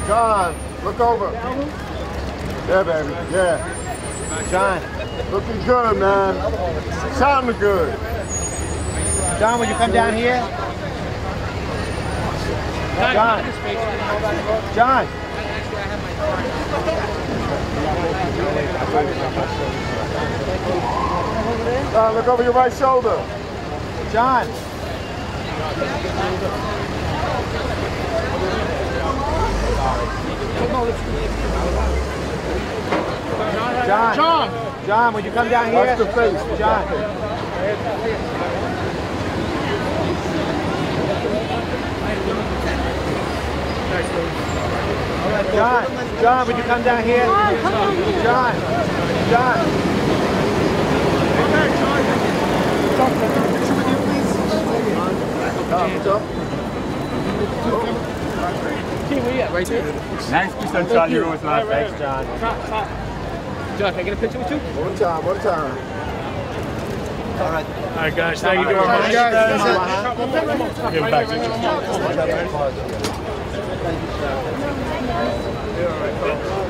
John, look over. Yeah, baby. Yeah. John, looking good, man. Sounding good. John, will you come down here? John. John. Look over your right shoulder. John. John, would you come down here? Watch the face. John. John, would you come down here? John. Right there. Nice piece on Charlie Rose last night. Thanks, John. John, can I get a picture with you? One time. All right, guys. Thank you very much. Give it back to you.